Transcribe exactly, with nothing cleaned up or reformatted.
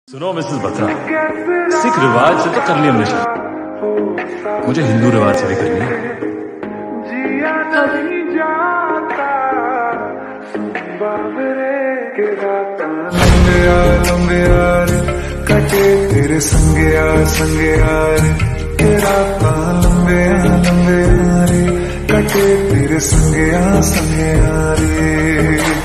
सुनो मिसेस बत्रा, सिख रिवाज से तो कर ली हमने शादी, मुझे हिंदू रिवाज से भी करनी है। लंबे यार लंबे यार कटे तेरे संगे यार संगे यार के राता लंबे यार लंबे यार कटे तेरे संगे यार संगे यार।